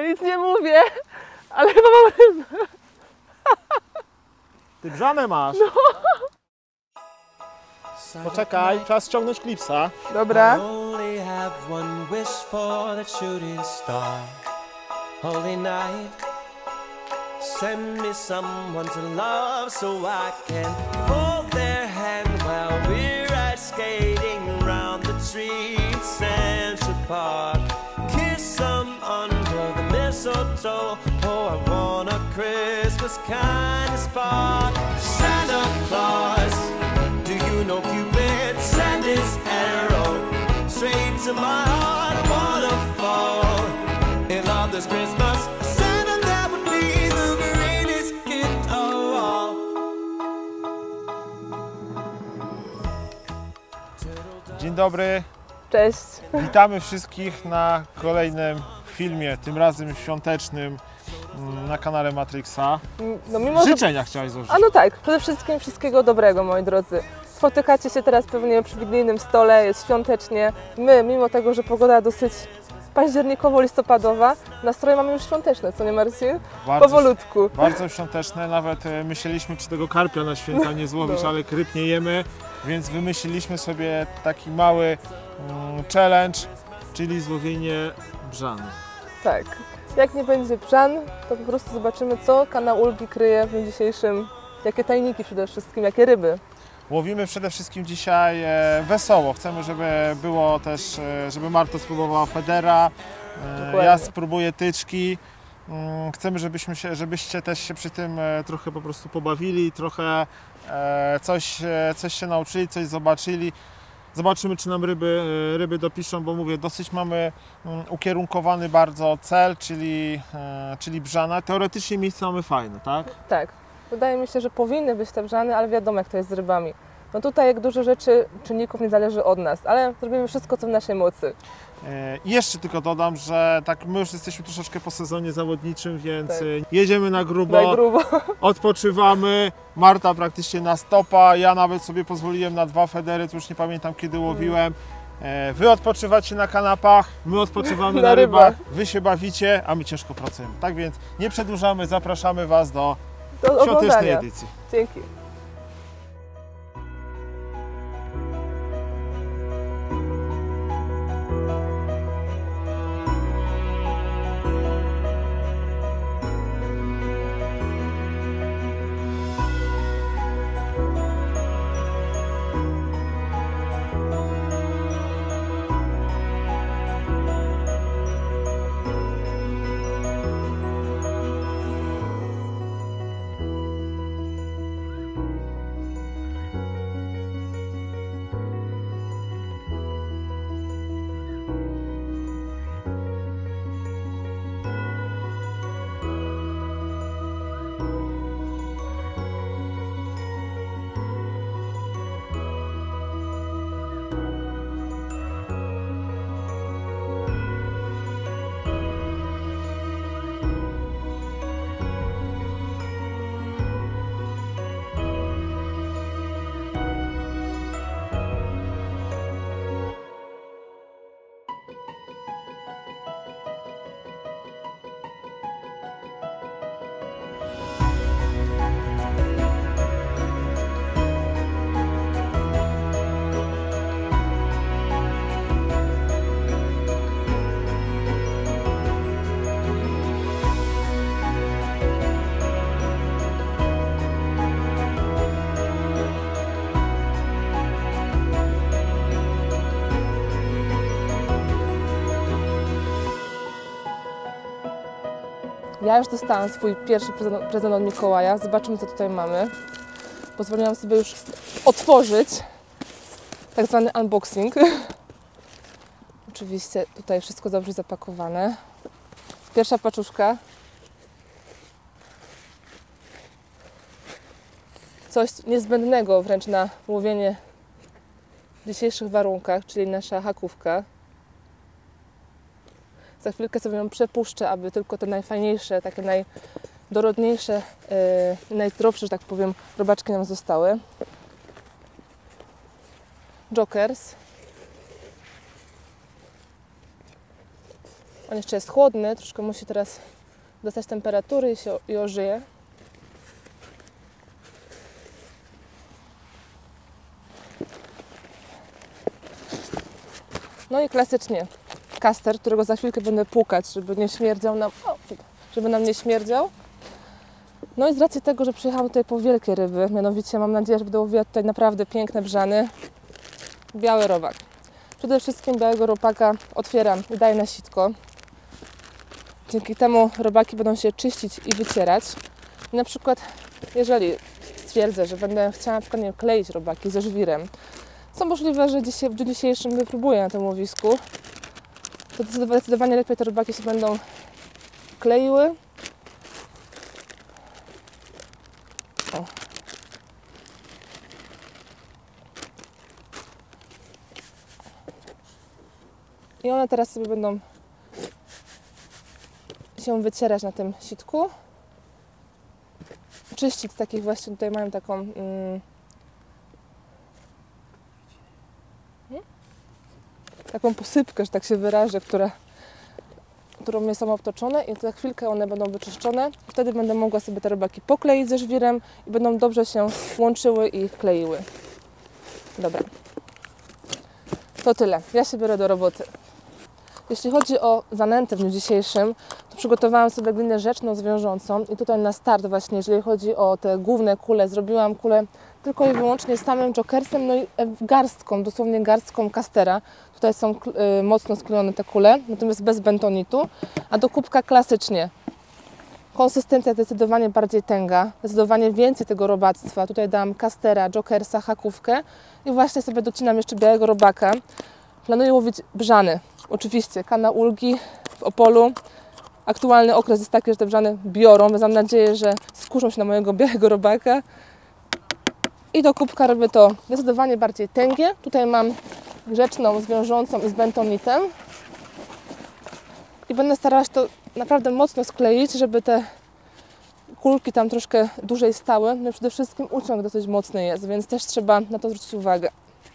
nic nie mówię, ale chyba mam rybę. Ty brzane masz. No. Poczekaj, czas ściągnąć klipsa. Dobra. Send me someone to love so I can hold their hand while we're ice skating round the trees in Central Park. Kiss them under the mistletoe. Oh, I want a Christmas kind of spark. Santa Claus, do you know Cupid? Send his arrow straight to my heart. I wanna fall in love this Christmas. Dzień dobry. Cześć. Witamy wszystkich na kolejnym filmie, tym razem świątecznym na kanale Matrixa. No, mimo Życzenia chciałeś złożyć. A no tak, przede wszystkim wszystkiego dobrego, moi drodzy. Spotykacie się teraz pewnie przy wigilijnym stole, jest świątecznie. My, mimo tego, że pogoda dosyć październikowo-listopadowa, nastroje mamy już świąteczne, co nie, Marcin? Powolutku. Bardzo świąteczne, nawet myśleliśmy, czy tego karpia na święta nie złowić, No. ale ryb nie jemy, więc wymyśliliśmy sobie taki mały challenge, czyli złowienie brzany. Tak. Jak nie będzie brzan, to po prostu zobaczymy, co kanał Ulgi kryje w dniu dzisiejszym. Jakie tajniki przede wszystkim, jakie ryby. Łowimy przede wszystkim dzisiaj wesoło. Chcemy, żeby było też, żeby Marta spróbowała federa, ja spróbuję tyczki. Chcemy, żebyście też się przy tym trochę po prostu pobawili, trochę coś się nauczyli, coś zobaczyli. Zobaczymy, czy nam ryby dopiszą, bo mówię, dosyć mamy ukierunkowany bardzo cel, czyli brzana. Teoretycznie miejsce mamy fajne, tak? Tak. Wydaje mi się, że powinny być te brzany, ale wiadomo, jak to jest z rybami. No tutaj jak dużo rzeczy, czynników nie zależy od nas, ale zrobimy wszystko, co w naszej mocy. I jeszcze tylko dodam, że tak my już jesteśmy troszeczkę po sezonie zawodniczym, więc jedziemy na grubo, odpoczywamy. Marta praktycznie na stopa, ja nawet sobie pozwoliłem na 2 federy, to już nie pamiętam kiedy łowiłem. Wy odpoczywacie na kanapach, my odpoczywamy na rybach, wy się bawicie, a my ciężko pracujemy. Tak więc nie przedłużamy, zapraszamy Was do świątecznej edycji. Dzięki. Ja już dostałam swój pierwszy prezent od Mikołaja. Zobaczymy, co tutaj mamy. Pozwoliłam sobie już otworzyć tak zwany unboxing. Oczywiście tutaj wszystko dobrze zapakowane. Pierwsza paczuszka. Coś niezbędnego wręcz na łowienie w dzisiejszych warunkach, czyli nasza hakówka. Za chwilkę sobie ją przepuszczę, aby tylko te najfajniejsze, takie najdorodniejsze, najzdrowsze, że tak powiem, robaczki nam zostały. Jokers. On jeszcze jest chłodny, troszkę musi teraz dostać temperatury i ożyje. No i klasycznie kaster, którego za chwilkę będę płukać, żeby nie śmierdział nam, żeby nam nie śmierdział. No i z racji tego, że przyjechałam tutaj po wielkie ryby, mianowicie mam nadzieję, że będę łowiła tutaj naprawdę piękne brzany, biały robak. Przede wszystkim białego robaka otwieram i daję na sitko. Dzięki temu robaki będą się czyścić i wycierać. I na przykład, jeżeli stwierdzę, że będę chciała na przykład nie kleić robaki ze żwirem, co możliwe, że w dniu dzisiejszym wypróbuję na tym łowisku, to zdecydowanie lepiej te robaki się będą kleiły. O. I one teraz sobie będą się wycierać na tym sitku. Czyścić z takich właśnie, tutaj mają taką taką posypkę, że tak się wyrażę, którą są obtoczone i za chwilkę one będą wyczyszczone. Wtedy będę mogła sobie te robaki pokleić ze żwirem i będą dobrze się łączyły i kleiły. Dobra. To tyle. Ja się biorę do roboty. Jeśli chodzi o zanętę w dniu dzisiejszym, to przygotowałam sobie glinę rzeczną zwiążącą i tutaj na start właśnie, jeżeli chodzi o te główne kule, zrobiłam kulę tylko i wyłącznie z samym jokersem, no i garstką, dosłownie garstką kastera. Tutaj są mocno sklejone te kule, natomiast bez bentonitu, a do kubka klasycznie. Konsystencja zdecydowanie bardziej tęga, zdecydowanie więcej tego robactwa. Tutaj dałam kastera, jokersa, hakówkę i właśnie sobie docinam jeszcze białego robaka. Planuję łowić brzany. Oczywiście kana ulgi w Opolu. Aktualny okres jest taki, że te brzany biorą, więc mam nadzieję, że skuszą się na mojego białego robaka. I do kubka robię to zdecydowanie bardziej tęgie. Tutaj mam grzeczną, zwiążącą i z bentonitem. I będę starała się to naprawdę mocno skleić, żeby te kulki tam troszkę dłużej stały. No i przede wszystkim uciąg dosyć mocny jest, więc też trzeba na to zwrócić uwagę.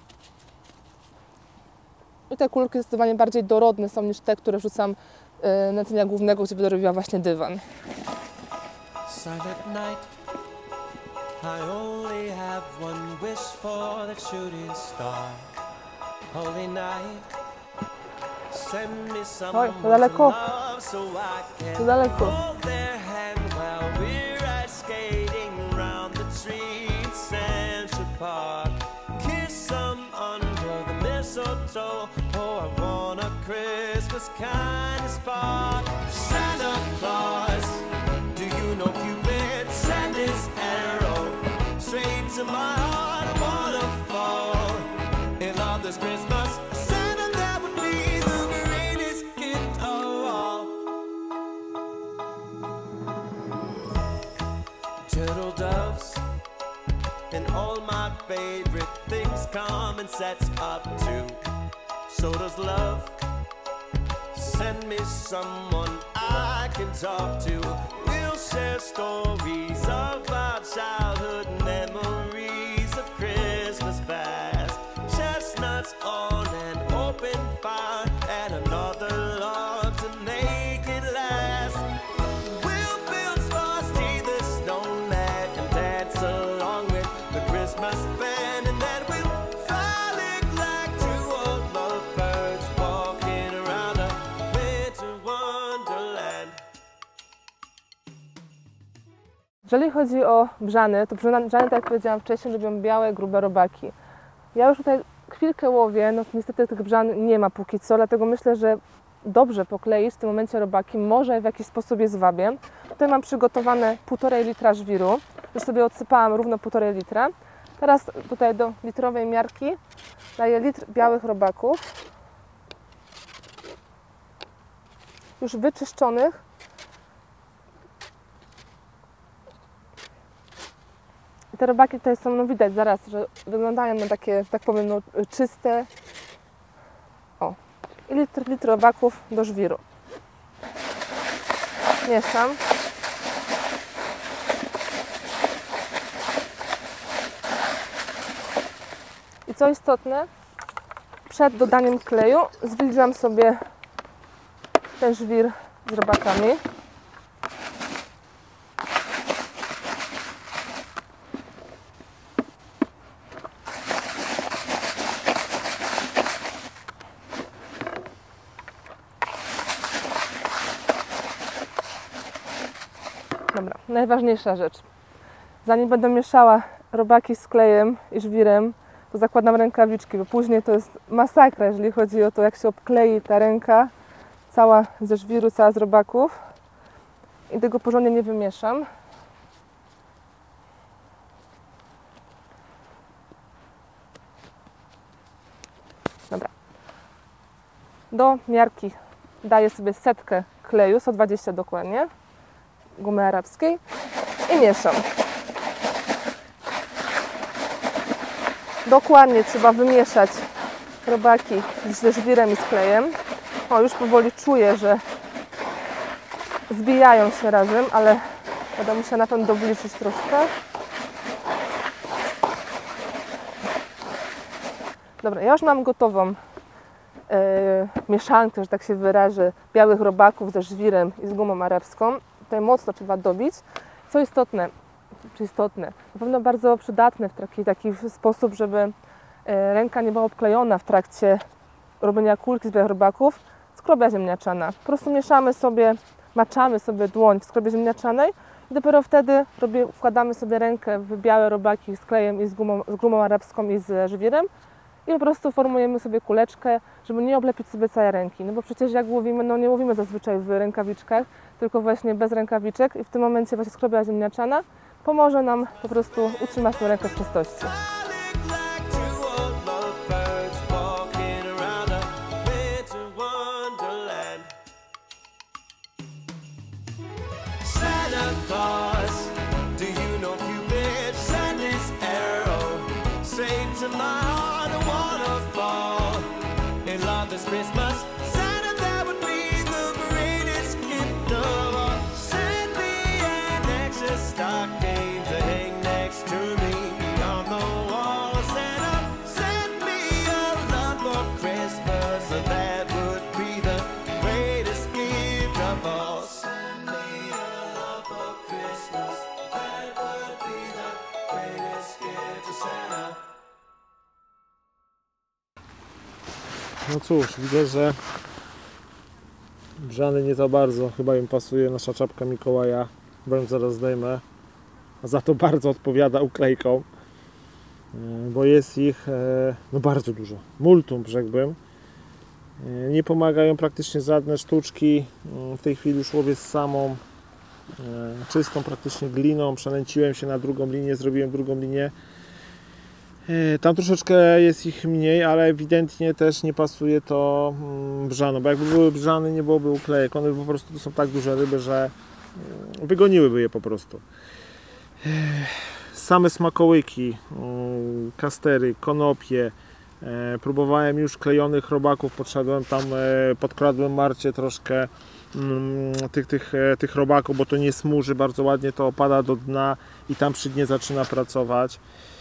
I te kulki zdecydowanie bardziej dorodne są niż te, które wrzucam na cienia głównego, gdzie będę robiła właśnie dywan. Silent night, I only have one wish for that shooting star. Holy night, send me someone to love so I can hold their hand while we're ice skating round the trees, Central Park. Kiss them under the mistletoe. Oh, I want a Christmas kind of spark. Santa Claus, do you know Cupid sent his arrow straight to my heart? I wanna fall in love this Christmas. Santa, that would be the greatest gift of all. Turtle doves and all my favorite things come in sets of two. So does love. Send me someone I can talk to. We'll share stories of our childhood memories of Christmas past. Chestnuts on an open fire and another log to make it last. We'll build Frosty the Snowman and dance along with the Christmas band, and then we'll fly like two old lovebirds walking around a winter wonderland. Jeżeli chodzi o brzany, to brzany, tak jak powiedziałam wcześniej, lubią białe, grube robaki. Ja już tutaj chwilkę łowię, no niestety tych brzan nie ma póki co, dlatego myślę, że dobrze pokleić w tym momencie robaki, może w jakiś sposób je zwabię. Tutaj mam przygotowane 1,5 litra żwiru, już sobie odsypałam równo 1,5 litra. Teraz tutaj do litrowej miarki daję litr białych robaków, już wyczyszczonych. Te robaki tutaj są, no widać zaraz, że wyglądają na takie, tak powiem, no, czyste. O, i litr robaków do żwiru. Mieszam. I co istotne, przed dodaniem kleju zwilżam sobie ten żwir z robakami. Dobra, najważniejsza rzecz. Zanim będę mieszała robaki z klejem i żwirem, to zakładam rękawiczki, bo później to jest masakra, jeżeli chodzi o to, jak się obklei ta ręka, cała ze żwiru, cała z robaków. I tego porządnie nie wymieszam. Dobra. Do miarki daję sobie setkę kleju, 120 dokładnie, gumy arabskiej i mieszam. Dokładnie trzeba wymieszać robaki ze żwirem i z klejem. O, już powoli czuję, że zbijają się razem, ale będę musiała na pewno dobliżyć troszkę. Dobra, ja już mam gotową mieszankę, że tak się wyrażę, białych robaków ze żwirem i z gumą arabską. Tutaj mocno trzeba dobić. Co istotne, na pewno bardzo przydatne w taki sposób, żeby ręka nie była obklejona w trakcie robienia kulki z białych robaków, skrobia ziemniaczana. Po prostu mieszamy sobie, maczamy sobie dłoń w skrobie ziemniaczanej i dopiero wtedy wkładamy sobie rękę w białe robaki z klejem i z gumą arabską i z żwirem i po prostu formujemy sobie kuleczkę, żeby nie oblepić sobie całej ręki. No bo przecież jak łowimy, no nie łowimy zazwyczaj w rękawiczkach, tylko właśnie bez rękawiczek i w tym momencie właśnie skrobia ziemniaczana pomoże nam po prostu utrzymać tę rękę w czystości. No cóż, widzę, że brzany nie za bardzo, chyba im pasuje nasza czapka Mikołaja, bo ją zaraz zdejmę. A za to bardzo odpowiada uklejką, bo jest ich no bardzo dużo, multum rzekłbym. Nie pomagają praktycznie żadne sztuczki, w tej chwili już łowię z samą czystą praktycznie gliną, przenęciłem się na drugą linię, zrobiłem drugą linię. Tam troszeczkę jest ich mniej, ale ewidentnie też nie pasuje to brzanu, bo jakby były brzany, nie byłoby uklejek. One po prostu to są tak duże ryby, że wygoniłyby je po prostu. Same smakołyki, kastery, konopie. Próbowałem już klejonych robaków, podszedłem tam, podkradłem Marcie troszkę tych robaków, bo to nie smuży bardzo ładnie, to opada do dna i tam przy dnie zaczyna pracować.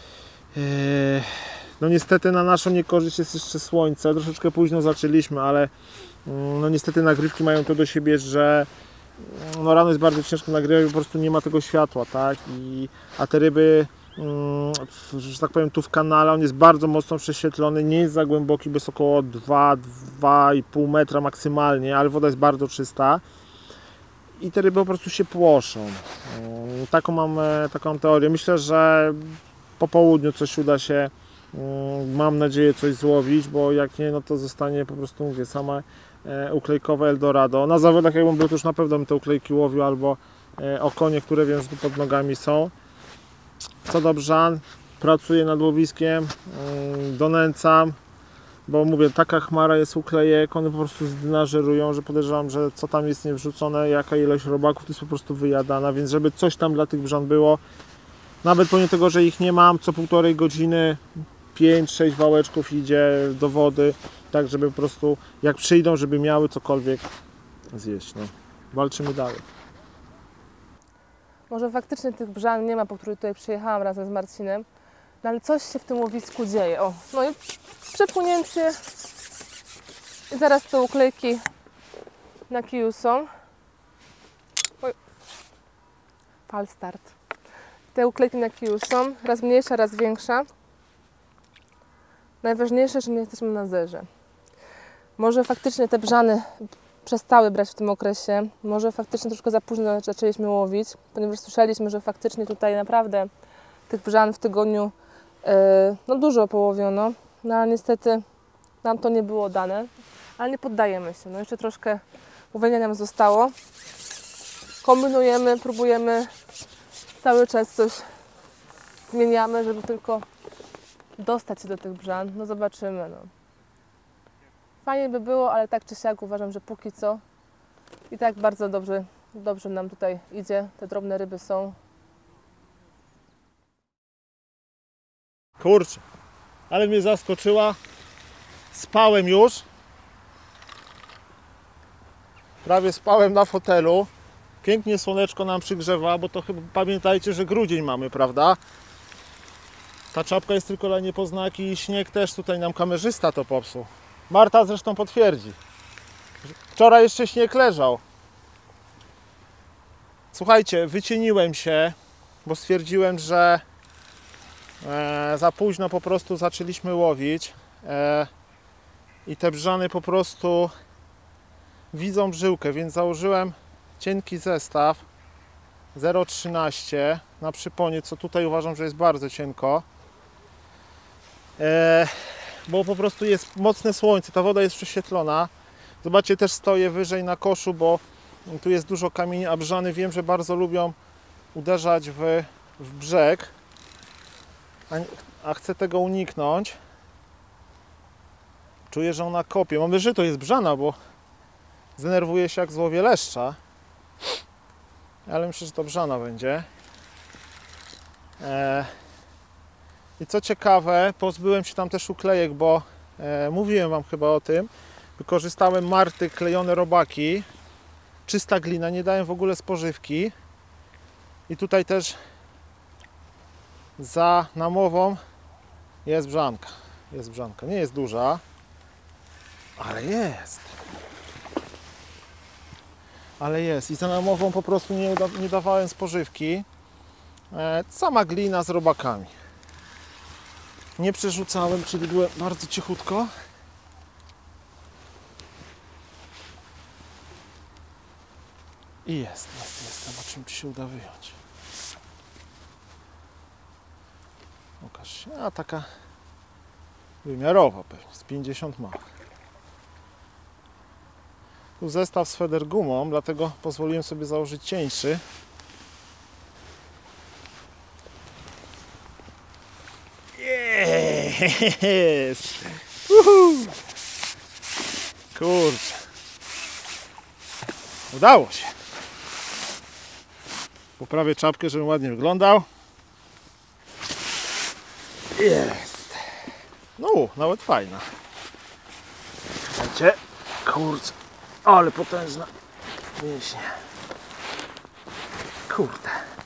No niestety na naszą niekorzyść jest jeszcze słońce, troszeczkę późno zaczęliśmy, ale no niestety nagrywki mają to do siebie, że no rano jest bardzo ciężko nagrywać, po prostu nie ma tego światła, tak? A te ryby, że tak powiem, tu w kanale on jest bardzo mocno prześwietlony, nie jest za głęboki, bo jest około 2,5 metra maksymalnie, ale woda jest bardzo czysta i te ryby po prostu się płoszą. Taką mam teorię. Myślę, że po południu coś uda się, mam nadzieję, coś złowić, bo jak nie, no to zostanie po prostu, mówię, same uklejkowe Eldorado. Na zawodach jakbym był, to już na pewno bym te uklejki łowił, albo okonie, które wiem, że tu pod nogami są. Co do brzan, pracuję nad łowiskiem, donęcam, bo mówię, taka chmara jest uklejek, one po prostu z dna żerują, że podejrzewam, że co tam jest niewrzucone, jaka ilość robaków, to jest po prostu wyjadana, więc żeby coś tam dla tych brzan było, nawet pomimo tego, że ich nie mam, co półtorej godziny 5-6 wałeczków idzie do wody, tak żeby po prostu jak przyjdą, żeby miały cokolwiek zjeść. No. Walczymy dalej. Może faktycznie tych brzan nie ma, po których tutaj przyjechałam razem z Marcinem, no ale coś się w tym łowisku dzieje. O, no i przepłynięcie i zaraz te uklejki na kiju są. Oj. Fal start. Te uklejki na kiju są, raz mniejsza, raz większa. Najważniejsze, że nie jesteśmy na zerze. Może faktycznie te brzany przestały brać w tym okresie, może faktycznie troszkę za późno zaczęliśmy łowić, ponieważ słyszeliśmy, że faktycznie tutaj naprawdę tych brzan w tygodniu no dużo połowiono, no ale niestety nam to nie było dane, ale nie poddajemy się. No jeszcze troszkę łowienia nam zostało. Kombinujemy, próbujemy, cały czas coś zmieniamy, żeby tylko dostać się do tych brzan. No zobaczymy. No. Fajnie by było, ale tak czy siak uważam, że póki co i tak bardzo dobrze nam tutaj idzie. Te drobne ryby są. Kurczę, ale mnie zaskoczyła. Spałem już. Prawie spałem na fotelu. Pięknie słoneczko nam przygrzewa, bo to chyba pamiętajcie, że grudzień mamy, prawda? Ta czapka jest tylko dla niepoznaki i śnieg też tutaj nam kamerzysta to popsuł. Marta zresztą potwierdzi. Wczoraj jeszcze śnieg leżał. Słuchajcie, wycieniłem się, bo stwierdziłem, że za późno po prostu zaczęliśmy łowić i te brzany po prostu widzą żyłkę, więc założyłem cienki zestaw 0,13 na przyponie, co tutaj uważam, że jest bardzo cienko, bo po prostu jest mocne słońce, ta woda jest prześwietlona. Zobaczcie, też stoję wyżej na koszu, bo tu jest dużo kamieni, a brzany wiem, że bardzo lubią uderzać w brzeg, a chcę tego uniknąć. Czuję, że ona kopie. Mam nadzieję, że to jest brzana, bo zdenerwuję się, jak złowię leszcza. Ale myślę, że to brzana będzie. I co ciekawe, pozbyłem się tam też uklejek, bo mówiłem Wam chyba o tym. Wykorzystałem marty, klejone robaki. Czysta glina, nie dałem w ogóle spożywki. I tutaj też za namową jest brzanka. Jest brzanka. Nie jest duża, ale jest. Ale jest. I za namową po prostu nie dawałem spożywki. Sama glina z robakami. Nie przerzucałem, czyli byłem bardzo cichutko. I jest. Zobaczymy, czy się uda wyjąć. Pokaż się. A taka wymiarowa pewnie, z 50 ma. Tu zestaw z federgumą, dlatego pozwoliłem sobie założyć cieńszy. Jest! Kurczę. Udało się. Poprawię czapkę, żeby ładnie wyglądał. Jest. No, nawet fajna. Słuchajcie. Kurczę. Ale potężna mięśnie. Kurde.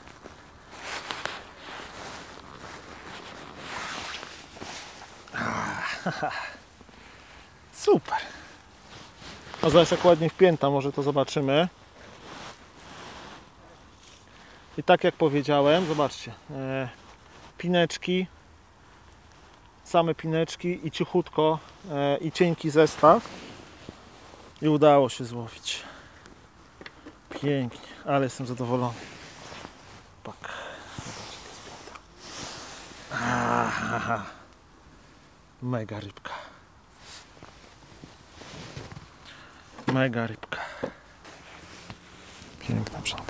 Super. A zaraz jak ładnie wpięta, może to zobaczymy. I tak jak powiedziałem, zobaczcie. Pineczki. Same pineczki i cichutko i cienki zestaw. I udało się złowić. Pięknie, ale jestem zadowolony. Tak. Mega rybka. Mega rybka. Piękna brzanka.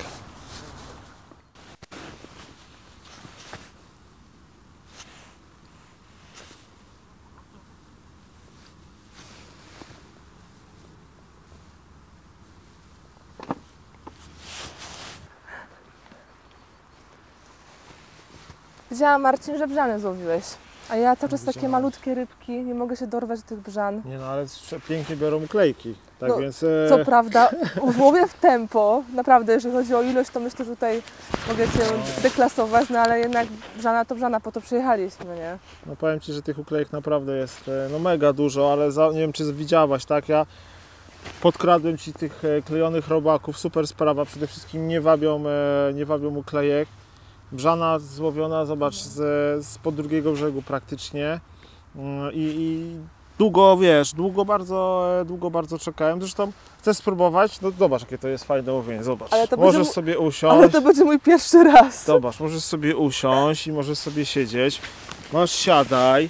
Widziałam, Marcin, że brzany złowiłeś. A ja cały czas takie malutkie rybki, nie mogę się dorwać do tych brzan. Nie no, ale pięknie biorą uklejki. Tak no, więc... Co prawda, łowię w tempo. Naprawdę, jeżeli chodzi o ilość, to myślę, że tutaj mogę Cię deklasować, no ale jednak brzana to brzana, po to przyjechaliśmy, nie? No powiem Ci, że tych uklejek naprawdę jest no mega dużo, ale nie wiem, czy widziałaś, tak? Ja Podkradłem Ci tych klejonych robaków, super sprawa, przede wszystkim nie wabią uklejek. Brzana złowiona, zobacz, spod drugiego brzegu praktycznie i długo, wiesz, długo bardzo czekałem. Zresztą chcesz spróbować? No zobacz, jakie to jest fajne łowienie, zobacz. Możesz sobie usiąść. Ale to będzie mój pierwszy raz. Zobacz, możesz sobie usiąść i możesz sobie siedzieć. Masz, siadaj.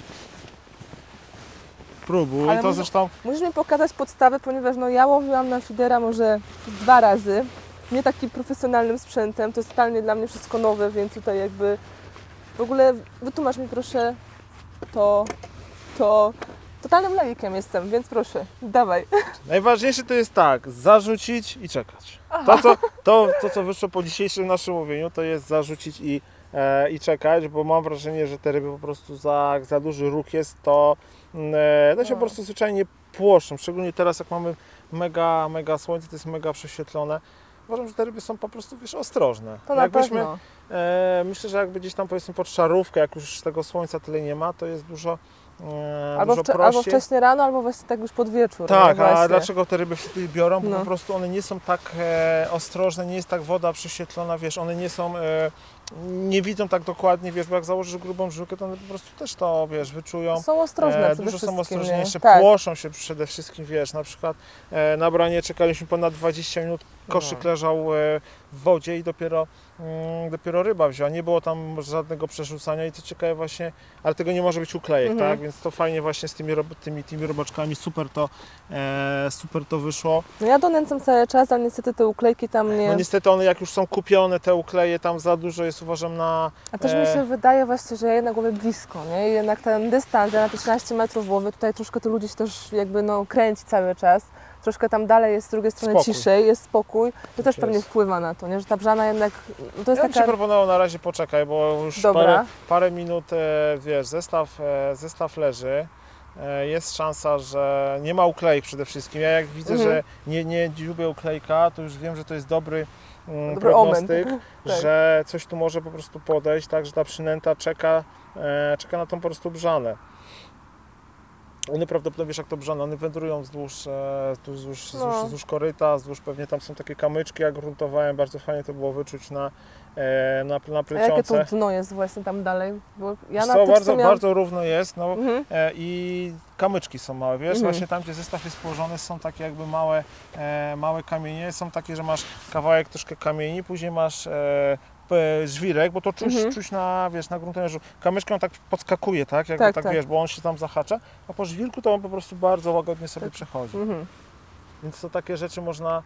Próbuj, Ale to zresztą... Musisz mi pokazać podstawę, ponieważ no, ja łowiłam na feedera może 2 razy. Nie takim profesjonalnym sprzętem, to jest totalnie dla mnie wszystko nowe, więc tutaj jakby... W ogóle wytłumacz mi proszę to... Totalnym laikiem jestem, więc proszę, dawaj. Najważniejsze to jest tak, zarzucić i czekać. To, co wyszło po dzisiejszym naszym łowieniu, to jest zarzucić i czekać, bo mam wrażenie, że te ryby po prostu za duży róg jest, to się po prostu zwyczajnie płoszczą. Szczególnie teraz, jak mamy mega słońce, to jest mega prześwietlone. Uważam, że te ryby są po prostu, wiesz, ostrożne. To na pewno. Myślę, że jakby gdzieś tam, powiedzmy, pod szarówkę, jak już tego słońca tyle nie ma, to jest dużo albo wcześnie rano, albo właśnie tak już pod wieczór. Tak, no a dlaczego te ryby wtedy biorą? Bo no. po prostu one nie są tak ostrożne, nie jest tak woda prześwietlona, wiesz, one nie są, nie widzą tak dokładnie, wiesz, bo jak założysz grubą żyłkę, to one po prostu też to, wiesz, wyczują. Są ostrożne dużo są ostrożniejsze, tak. Płoszą się przede wszystkim, wiesz, na przykład na branie czekaliśmy ponad 20 minut, koszyk leżał w wodzie i dopiero ryba wzięła, nie było tam żadnego przerzucania i co ciekawe właśnie, ale tego nie może być uklejek, tak, więc to fajnie właśnie z tymi robaczkami, super to wyszło. No ja donęcam cały czas, ale niestety te uklejki tam nie... No niestety one jak już są kupione, te ukleje, tam za dużo jest, uważam, na... A też mi się wydaje właśnie, że ja jednak łowię blisko, nie? I jednak ten dystans, ja na te 13 metrów łowię, tutaj troszkę to ludzi się też jakby no kręci cały czas. Troszkę tam dalej jest z drugiej strony spokój. Ciszej, jest spokój. To też jest. pewnie wpływa na to, nie? Że ta brzana jednak... No to jest Ja bym Ci proponował na razie poczekaj, bo już parę minut, wiesz, zestaw leży. Jest szansa, że nie ma uklejek przede wszystkim. Ja jak widzę, że nie dziubię uklejka, to już wiem, że to jest dobry prognostyk, że coś tu może po prostu podejść, tak, że ta przynęta czeka na tą po prostu brzanę. One prawdopodobnie, wiesz jak to brzane, one wędrują wzdłuż koryta, wzdłuż pewnie tam są takie kamyczki, jak gruntowałem, bardzo fajnie to było wyczuć na plecionce. A jakie to dno jest właśnie tam dalej? Bo ja bardzo równo jest, no, i kamyczki są małe, wiesz, właśnie tam gdzie zestaw jest położony są takie jakby małe kamienie, są takie, że masz kawałek troszkę kamieni, później masz żwirek, bo to czuć na, wiesz, na gruntowaniu. Kamyczką on tak podskakuje, tak? Jakby tak, wiesz, bo on się tam zahacza, a po żwirku to on po prostu bardzo łagodnie sobie przechodzi. Więc to takie rzeczy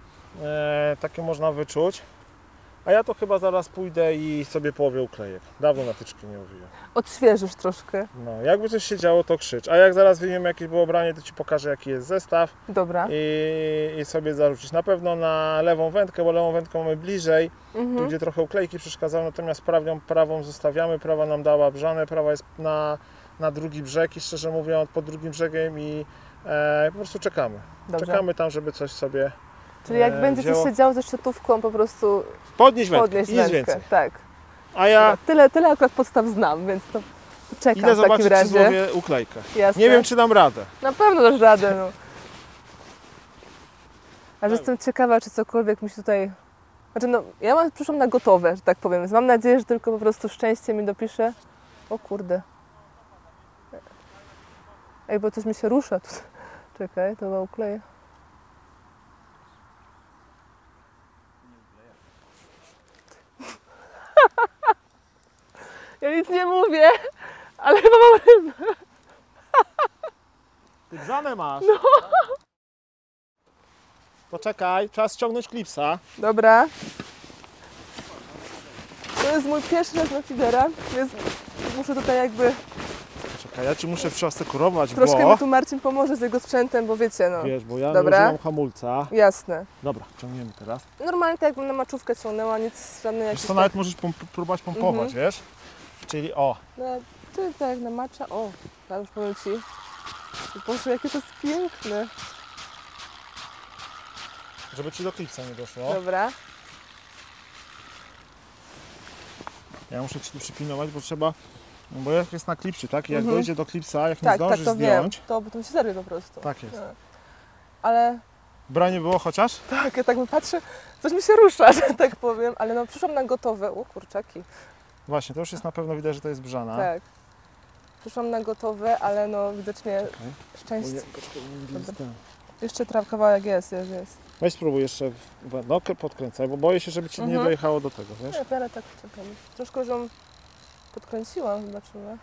można wyczuć. A ja to chyba zaraz pójdę i sobie połowię uklejek. Dawno na tyczki nie łowiłem. Odświeżysz troszkę. No, jakby coś się działo, to krzycz. A jak zaraz wyjmiemy jakieś było branie, to Ci pokażę, jaki jest zestaw. Dobra. I sobie zarzucić. Na pewno na lewą wędkę, bo lewą wędkę mamy bliżej, tu gdzie trochę uklejki przeszkadzają, natomiast prawą zostawiamy. Prawa nam dała brzanę, prawa jest na drugi brzeg i szczerze mówiąc pod drugim brzegiem i po prostu czekamy. Dobrze. Czekamy tam, żeby coś sobie Czyli jak będzie coś się działo ze szczytówką, po prostu podnieść wędkę i nic więcej. Tak. A ja tyle akurat podstaw znam, więc to czekam idę w takim zobaczyć, razie. czy złowię uklejkę. Jasne. Nie wiem, czy dam radę. Na pewno dasz radę, no. Ale jestem ciekawa, czy cokolwiek mi się tutaj... Znaczy no, ja przyszłam na gotowe, że tak powiem, więc mam nadzieję, że tylko po prostu szczęście mi dopisze. O kurde. Ej, bo coś mi się rusza tu. Czekaj, to chyba ukleję. Ja nic nie mówię, ale chyba mam rybę. Ty brzanę masz. No. To czekaj, trzeba ściągnąć klipsa. Dobra. To jest mój pierwszy raz na feedera, więc muszę tutaj jakby... Czekaj, ja Ci muszę przeasekurować, Troszkę bo... mi tu Marcin pomoże z jego sprzętem, bo wiecie, no. Wiesz, bo ja Dobra. nie używam hamulca. Jasne. Dobra, ciągniemy teraz. Normalnie tak jakbym na maczówkę ciągnęła, nic, żadnej Wiesz jakiejś... co, nawet możesz próbować pompować, wiesz? Czyli o. No, ty tak jak na macza, o, tak już powiem Ci. Boże, jakie to jest piękne. Żeby Ci do klipsa nie doszło. Dobra. Ja muszę Ci tu przypilnować, bo trzeba... Bo jak jest na klipsie, tak? I jak dojdzie do klipsa, jak nie Tak, zdążysz to zdjąć... wiem. To się zerwie po prostu. Tak jest. Ale Branie było chociaż? Tak, ja tak patrzę, coś mi się rusza, że tak powiem, ale no przyszłam na gotowe. O kurczaki. Właśnie, to już jest na pewno widać, że to jest brzana. Tak. Przyszłam na gotowe, ale no widocznie Okej. szczęście. Poczekaj, Dobra. Jeszcze kawałek jest. weź spróbuj jeszcze, no podkręcaj, bo boję się, żeby ci nie dojechało do tego, wiesz? Nie, ale tak czekam. Troszkę już ją podkręciłam, zobaczymy.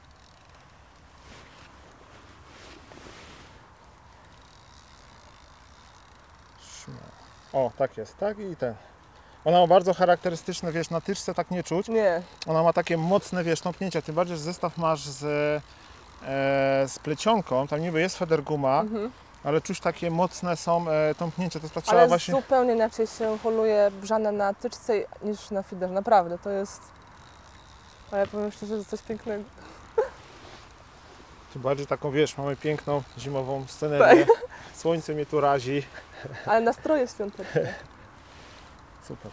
O, tak jest, tak i ten. Ona ma bardzo charakterystyczne, wiesz, na tyczce tak nie czuć. Nie, Ona ma takie mocne, wiesz, tąpnięcia, tym bardziej, że zestaw masz z plecionką, tam niby jest federguma, ale czuć takie mocne są tąpnięcia, to trzeba ale właśnie... zupełnie inaczej się holuje brzane na tyczce niż na fiderze, naprawdę, to jest... Ale powiem szczerze, że coś pięknego. Tym bardziej taką, wiesz, mamy piękną zimową scenerię, słońce mnie tu razi. Ale nastroje świąteczne. Super.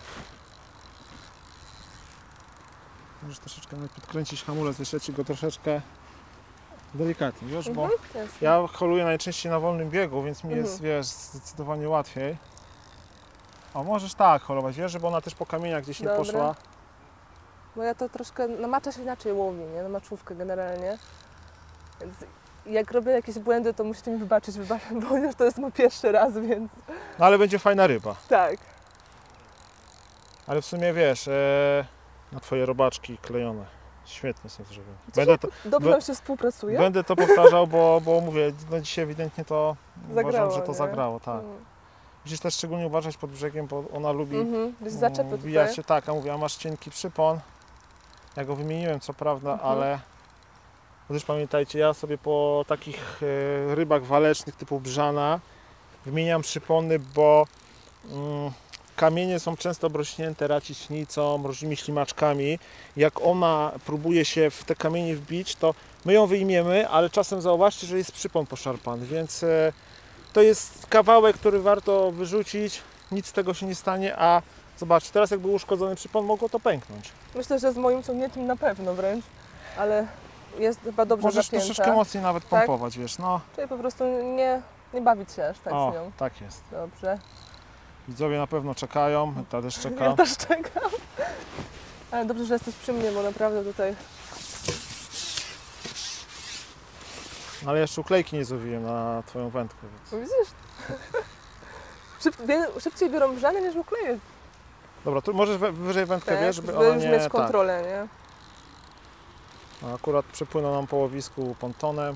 Możesz troszeczkę nawet podkręcić hamulec, jeszcze ci go troszeczkę delikatnie, wiesz, bo Jasne. ja holuję najczęściej na wolnym biegu, więc mi jest, wiesz, zdecydowanie łatwiej. O, możesz tak holować, wiesz, żeby ona też po kamieniach gdzieś nie Dobra. poszła. Bo ja to troszkę, no macza się inaczej łowi, nie? Na maczówkę generalnie. Więc jak robię jakieś błędy, to musicie mi wybaczyć, ponieważ to jest mój pierwszy raz, więc No ale będzie fajna ryba. tak. Ale w sumie, wiesz, na twoje robaczki klejone. Świetnie są zrobione. Dobrze nam się współpracuje. Będę to powtarzał, bo mówię, no dzisiaj ewidentnie to Zagrało, uważam, że to nie? zagrało, tak. Musisz też szczególnie uważać pod brzegiem, bo ona lubi Gdzieś zaczepy wbijać tutaj. się, tak, a mówię, a masz cienki przypon. Ja go wymieniłem, co prawda, ale też pamiętajcie, ja sobie po takich rybach walecznych typu brzana wymieniam przypony, bo kamienie są często obrośnięte raciśnicą, różnymi ślimaczkami. Jak ona próbuje się w te kamienie wbić, to my ją wyjmiemy, ale czasem zauważcie, że jest przypon poszarpany, więc to jest kawałek, który warto wyrzucić, nic z tego się nie stanie, a zobaczcie, teraz jak był uszkodzony przypon, mogło to pęknąć. Myślę, że z moim ciągnięciem na pewno wręcz, ale jest chyba dobrze Możesz zapięta. troszeczkę mocniej nawet Tak? pompować, wiesz, no. Czyli po prostu nie bawić się aż tak O, z nią. tak jest. Dobrze. Widzowie na pewno czekają, ta też czeka. Ja też czekam. Ale dobrze, że jesteś przy mnie, bo naprawdę tutaj... Ale jeszcze uklejki nie złowiłem na twoją wędkę, więc... No widzisz? Szybciej biorą brzany niż ukleje. Dobra, tu możesz wyżej wędkę, Tak, wiesz, żeby ona już nie... mieć kontrolę, nie? Tak. Akurat przepłynął nam po łowisku pontonem.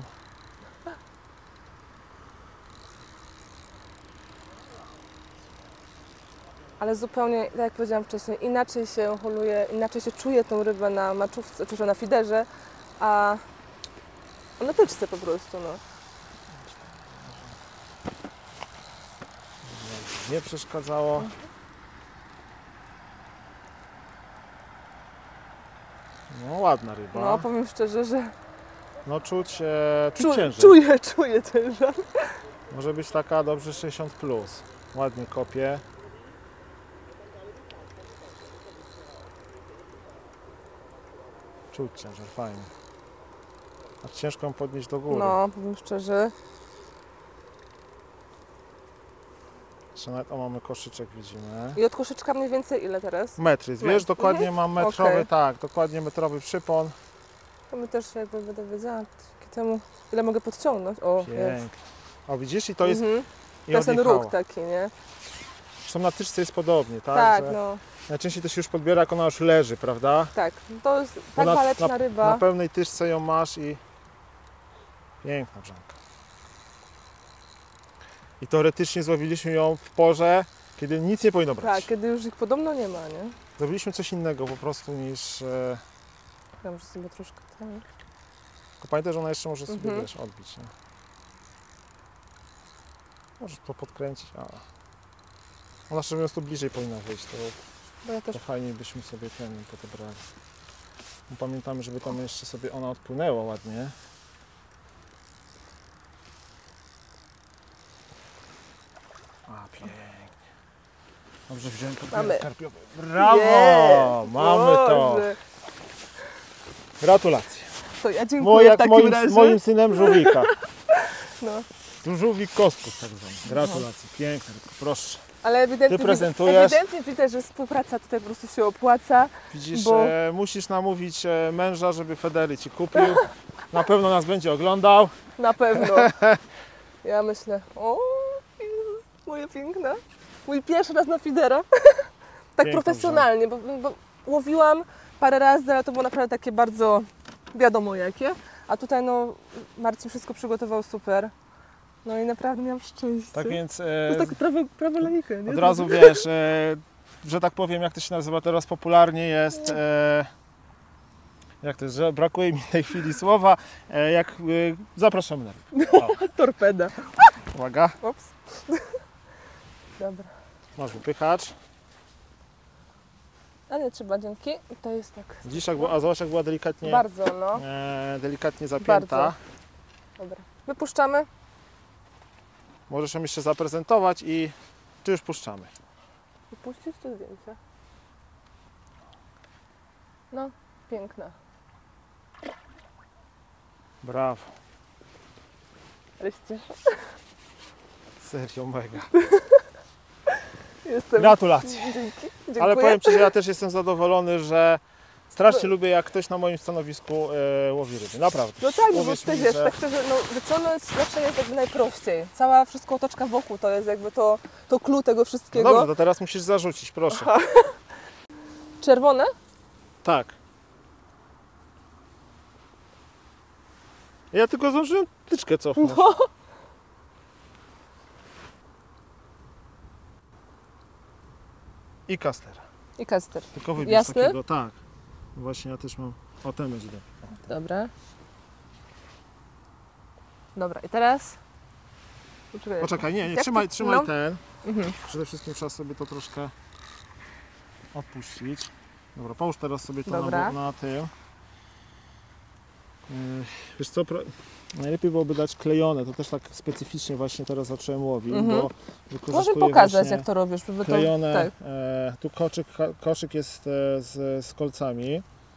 Ale zupełnie, tak jak powiedziałam wcześniej, inaczej się holuje, inaczej się czuje tą rybę na maczówce, czy na fiderze, a na tyczce po prostu, no. Nie przeszkadzało. No ładna ryba. No, powiem szczerze, że No czuć ciężar. czuję ciężar. Może być taka dobrze 60+. Ładnie kopie. Czuć ciężar, fajnie. A ciężko ją podnieść do góry. No, powiem szczerze. Jeszcze nawet, o, mamy koszyczek, widzimy. I od koszyczka mniej więcej ile teraz? Metr jest, wiesz, Metr. dokładnie mam metrowy, Okej. tak, dokładnie metrowy przypon. To my też jakby będę wiedziała dzięki temu, ile mogę podciągnąć. O, jest. Pięknie. O, widzisz, i to jest... To I jest ten odjechało. róg taki, nie? Zresztą na tyczce jest podobnie, tak? Tak, że no, najczęściej to się już podbiera, jak ona już leży, prawda? tak. To jest tak na- waleczna ryba. Na pełnej tyczce ją masz i... Piękna brzanka. I teoretycznie złowiliśmy ją w porze, kiedy nic nie powinno brać. Tak, kiedy już ich podobno nie ma, nie? Zrobiliśmy coś innego po prostu niż... Ja muszę sobie troszkę ten... Tylko pamiętaj, że ona jeszcze może sobie, Mhm. wiesz, odbić, nie? Możesz to podkręcić, a... Ona szczerze mówiąc tu bliżej powinna wyjść, Bo ja też... to fajniej byśmy sobie ten podebrali. Pamiętamy, żeby tam jeszcze sobie ona odpłynęła ładnie. A, pięknie. Dobrze wziąłem Mamy. podbierak karpiowy. Brawo! Jest! Mamy to! Boże. Gratulacje. To ja dziękuję w Jak takim razie. moim synem żółwika. No. Żółwik kostków tak zwany. Gratulacje, piękne, proszę. Ale ewidentnie, Ty prezentujesz. ewidentnie widać, że współpraca tutaj po prostu się opłaca. Widzisz, Bo- musisz namówić męża, żeby Federy ci kupił. Na pewno nas będzie oglądał. Na pewno. Ja myślę, o Jezus, moje piękne. Mój pierwszy raz na fidera. Tak Piękną profesjonalnie, bo łowiłam parę razy, ale to było naprawdę takie bardzo wiadomo jakie. A tutaj no Marcin wszystko przygotował super. No i naprawdę miałam szczęście. Tak więc To jest takie prawo laika, nie? od razu wiesz, że tak powiem, jak to się nazywa teraz popularnie jest, jak to jest, że brakuje mi w tej chwili słowa, zapraszamy na ryby. O, Torpeda. uwaga, Ops. Dobra. masz wypychacz. A nie trzeba, dzięki. To jest tak. Widzisz, a zobacz, jak była delikatnie, Bardzo, no. delikatnie zapięta. Bardzo. Dobra. Wypuszczamy. Możesz ją jeszcze zaprezentować i czy już puszczamy. Wypuścić to zdjęcie. No, piękna. Brawo, Ale się cieszę. serio mega. Jestem. Gratulacje. Dzięki. Dziękuję. Ale powiem Ci, że ja też jestem zadowolony, że strasznie lubię, jak ktoś na moim stanowisku łowi ryby. Naprawdę. No tak, bo Uwierz ty mi, wiesz, że- tak szczerze, no wyciągnąć zawsze jest jakby najprościej. Cała wszystko otoczka wokół to jest jakby to clue tego No wszystkiego. dobrze, to teraz musisz zarzucić, proszę. Czerwone? Tak. Ja tylko zdążyłem tyczkę cofnąć. No. I kaster. I kaster. Tylko wybierz Jasny? takiego, tak. Właśnie ja też mam, o ten będzie dobry. Dobra. Dobra, i teraz? Poczekaj, nie, Jak trzymaj no. ten. Mhm. Przede wszystkim trzeba sobie to troszkę odpuścić. Dobra, połóż teraz sobie to Dobra. na tym. Wiesz co, najlepiej byłoby dać klejone, to też tak specyficznie właśnie teraz zacząłem łowić, Mhm. bo Możesz wykorzystuję pokazać, właśnie jak to robisz, żeby klejone, to... Tak. tu koszyk jest z kolcami.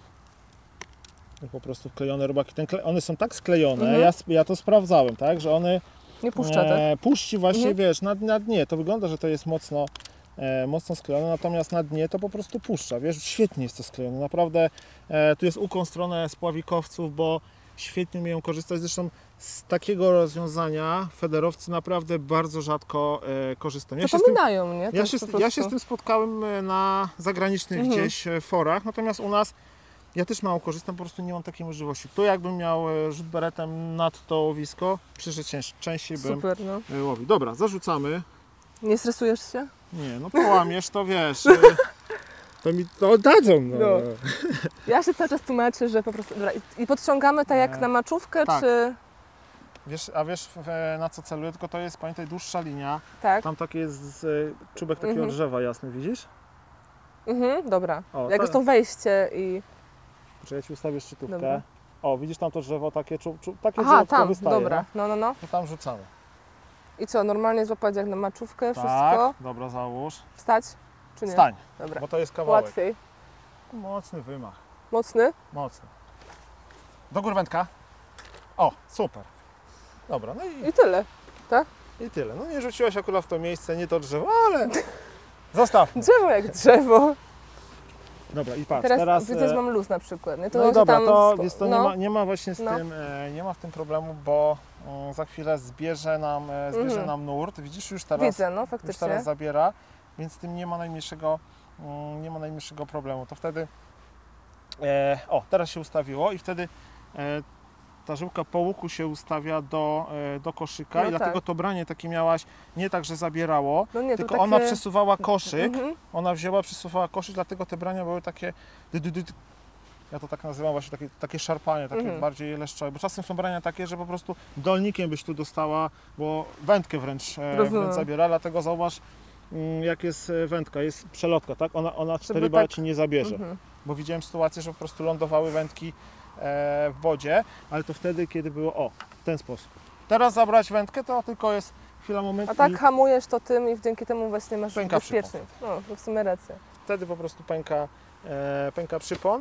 I po prostu wklejone robaki. One są tak sklejone, Mhm. ja to sprawdzałem, tak, że one Nie puszcza, tak? puści właśnie, Mhm. wiesz, na dnie. To wygląda, że to jest mocno sklejone, natomiast na dnie to po prostu puszcza. Wiesz, świetnie jest to sklejone. Naprawdę tu jest ukłon w stronę spławikowców, bo świetnie umieją korzystać. Zresztą z takiego rozwiązania federowcy naprawdę bardzo rzadko korzystają. Zapominają, nie? To Ja jest się, po ja prostu- się z tym spotkałem na zagranicznych Mhm. gdzieś forach, natomiast u nas ja też mało korzystam, po prostu nie mam takiej możliwości. Tu jakbym miał rzut beretem nad to łowisko, przecież częściej bym Super, no. łowił. Dobra, zarzucamy. Nie stresujesz się? Nie, no połamiesz, to wiesz, to mi to oddadzą. No. No. Ja się cały czas tłumaczę, że po prostu... Dobra, i podciągamy tak jak na maczówkę, tak. czy... Wiesz na co celuję, tylko to jest, pamiętaj, dłuższa linia. Tak? Tam taki jest czubek takiego Mhm. drzewa jasny, widzisz? Mhm, dobra. O, Jak tak. jest to wejście i... Poczekaj, ja Ci ustawię szczytówkę. Dobra. O, widzisz tam to drzewo, takie takie Aha, drzewko tam, wystaje. dobra. No. No to tam rzucamy. I co, normalnie złapać jak na maczówkę, wszystko? Tak, dobra, załóż. Wstać? Czy nie? Stań, Dobra. bo to jest kawałek. Łatwiej. Mocny wymach, Mocny? mocny. Do góry wędka. O, super. Dobra, no I tyle. i tyle. No nie rzuciłaś akurat w to miejsce, nie to drzewo, ale zostawmy. Drzewo jak drzewo. Dobra, i patrz, Teraz widzę, że mam luz na przykład. Nie? To No i że dobra, tam to, wiesz, to no. nie ma właśnie z No. tym, nie ma w tym problemu, bo za chwilę zbierze nam nurt. Widzisz, już teraz, Widzę, no już faktycznie. teraz zabiera, więc z tym nie ma najmniejszego problemu. To wtedy, teraz się ustawiło i wtedy ta żyłka po łuku się ustawia do koszyka No i dlatego tak. to branie takie miałaś nie tak, że zabierało, No nie, to tylko takie... ona przesuwała koszyk. Mhm. Ona wzięła, przesuwała koszyk, dlatego te brania były takie ja to tak nazywam właśnie takie szarpanie, takie Mhm. bardziej leszczowe, bo czasem są brania takie, że po prostu dolnikiem byś tu dostała, bo wędkę wręcz Rozumiem. zabiera, dlatego zauważ, jak jest wędka, jest przelotka, tak? Ona 4 Żeby bala tak- Ci nie zabierze, Mhm. bo widziałem sytuację, że po prostu lądowały wędki w wodzie, ale to wtedy, kiedy było, w ten sposób. Teraz zabrać wędkę, to tylko jest chwila, moment A tak i hamujesz to tym i dzięki temu właśnie masz Pęka bezpiecznie. No, to w sumie racja. wtedy po prostu pęka przypon.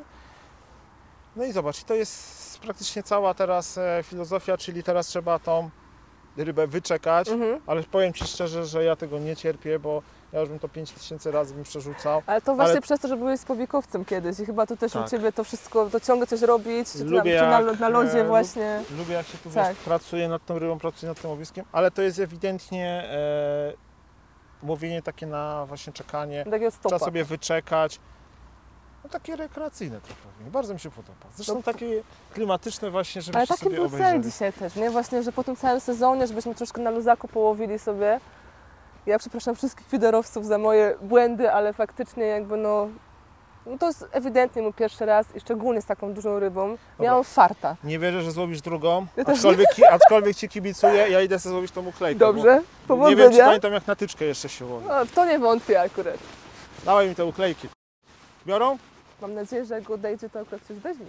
No i zobacz, to jest praktycznie cała teraz filozofia, czyli teraz trzeba tą rybę wyczekać, ale powiem Ci szczerze, że ja tego nie cierpię, bo ja już bym to 5000 razy bym przerzucał. Ale to właśnie przez to, że byłeś spowikowcem kiedyś i chyba to też u Ciebie to wszystko, to ciągle coś robić, czy na lodzie właśnie. Lubię jak się tu wiesz, pracuje nad tą rybą, pracuje nad tym łowiskiem, ale to jest ewidentnie łowienie takie na właśnie czekanie. Trzeba sobie wyczekać. No takie rekreacyjne trochę. Bardzo mi się podoba. Zresztą takie klimatyczne właśnie, żebyście sobie obejrzeli. Ale taki był cel dzisiaj też, nie? Właśnie, że po tym całym sezonie, żebyśmy troszkę na luzaku połowili sobie. Ja przepraszam wszystkich feederowców za moje błędy, ale faktycznie jakby no to jest ewidentnie mój pierwszy raz i szczególnie z taką dużą rybą. Miałam farta. Nie wierzę, że złowisz drugą, aczkolwiek Ci kibicuję, ja idę sobie złowić tą uklejkę. Dobrze, powodzenia. Nie wiem, czy pamiętam jak na tyczkę jeszcze się łowi. W to nie wątpię akurat. Dawaj mi te uklejki. Biorą? Mam nadzieję, że jak go odejdzie, to akurat coś weźmie.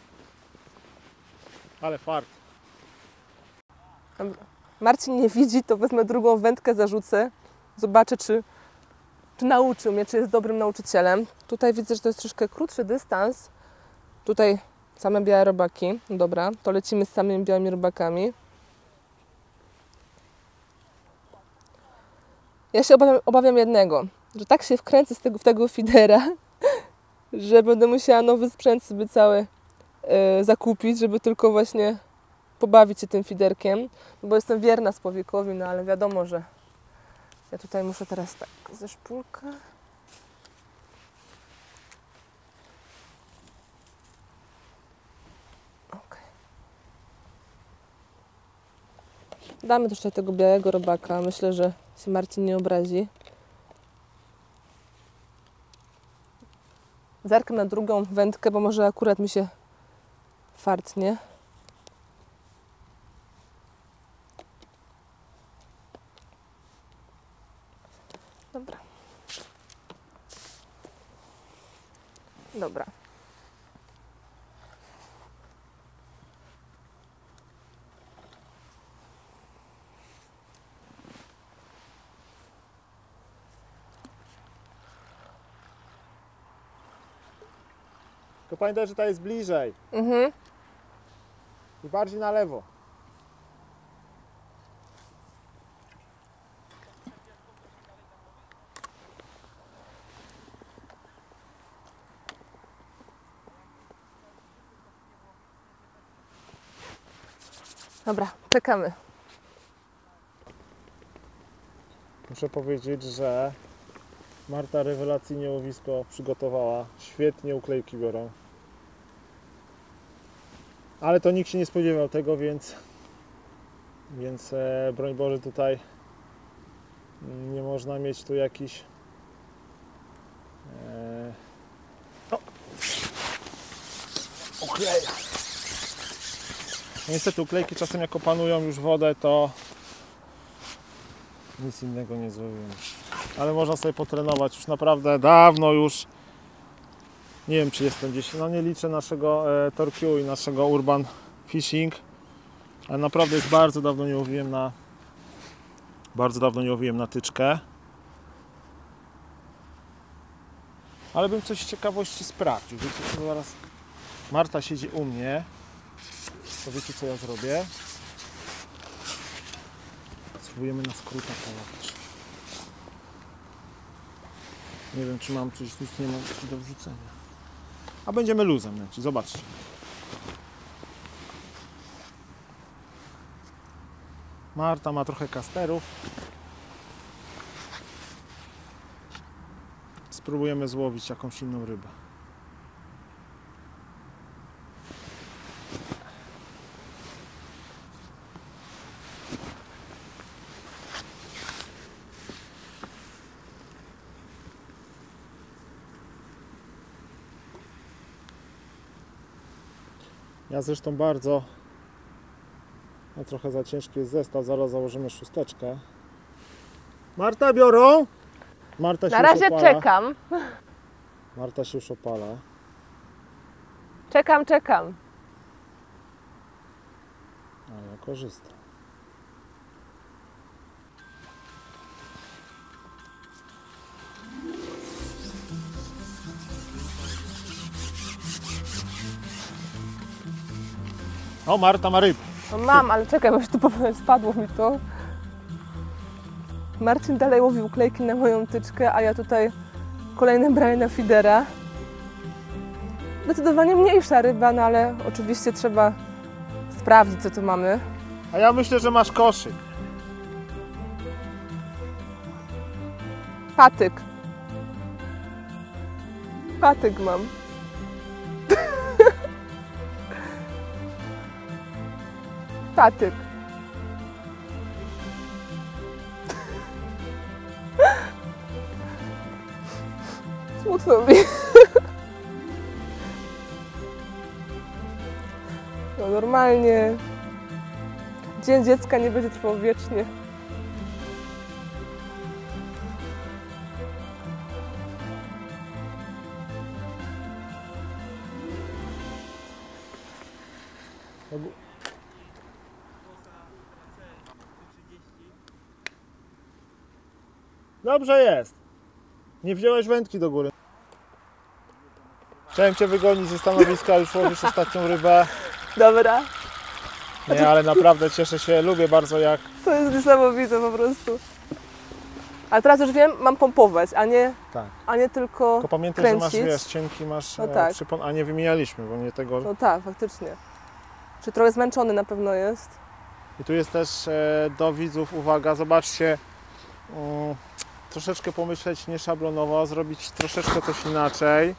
Ale fart. Marcin nie widzi, to wezmę drugą wędkę, zarzucę. Zobaczę, czy nauczył mnie, czy jest dobrym nauczycielem. Tutaj widzę, że to jest troszkę krótszy dystans. Tutaj same białe robaki. Dobra, to lecimy z samymi białymi robakami. Ja się obawiam jednego, że tak się wkręcę w tego feedera, że będę musiała nowy sprzęt sobie cały zakupić, żeby tylko właśnie pobawić się tym feederkiem, bo jestem wierna spowikowi, no ale wiadomo, że ja tutaj muszę teraz tak ze szpulkę. Okay. Damy też tutaj tego białego robaka, myślę, że się Marcin nie obrazi. Zerknę na drugą wędkę, bo może akurat mi się fartnie. Dobra. Dobra. Tylko pamiętaj, że ta jest bliżej. I bardziej na lewo. Dobra, czekamy. Muszę powiedzieć, że Marta rewelacyjnie łowisko przygotowała. Świetnie uklejki biorą. Ale to nikt się nie spodziewał tego, więc broń Boże tutaj nie można mieć tu jakiś ukleja. Niestety uklejki czasem jak opanują już wodę, to nic innego nie zrobimy. Ale można sobie potrenować już naprawdę dawno już. Nie wiem, czy jestem gdzieś, no nie liczę naszego Torque i naszego Urban Fishing, ale naprawdę już bardzo dawno nie łowiłem na tyczkę. Ale bym coś z ciekawości sprawdził. Wiecie co, zaraz Marta siedzi u mnie, to wiecie co ja zrobię? Spróbujemy na skróta połowić. Nie wiem, czy mam coś, nic nie mam do wrzucenia. A będziemy luzem lecieć, zobaczcie. Marta ma trochę kasterów. Spróbujemy złowić jakąś inną rybę. Ja zresztą bardzo, no trochę za ciężki jest zestaw, zaraz założymy szósteczkę. Marta biorą? Marta się Na razie już opala. czekam. Marta się już opala. Czekam. A ja korzystam. O, Marta ma ryb. No mam, ale czekaj, bo się tu spadło mi to. Marcin dalej łowi uklejki na moją tyczkę, a ja tutaj kolejne branie na fidera. Zdecydowanie mniejsza ryba, no ale oczywiście trzeba sprawdzić, co tu mamy. A ja myślę, że masz koszyk. Patyk. Patyk mam. Patyk. Smutno mi. No normalnie. Dzień dziecka nie będzie trwał wiecznie. Dobrze jest. Nie wziąłeś wędki do góry. Chciałem Cię wygonić ze stanowiska, już łowisz ostatnią rybę. Dobra. Nie, ale naprawdę cieszę się, lubię bardzo jak... To jest niesamowite po prostu. Ale teraz już wiem, mam pompować, Tak. a nie tylko Tylko pamiętaj, kręcić. że masz, wiesz, cienki masz No tak. przypon, a nie wymienialiśmy, bo nie tego... No tak, faktycznie. Czy trochę zmęczony na pewno jest. I tu jest też do widzów uwaga, zobaczcie, troszeczkę pomyśleć nieszablonowo, zrobić troszeczkę coś inaczej.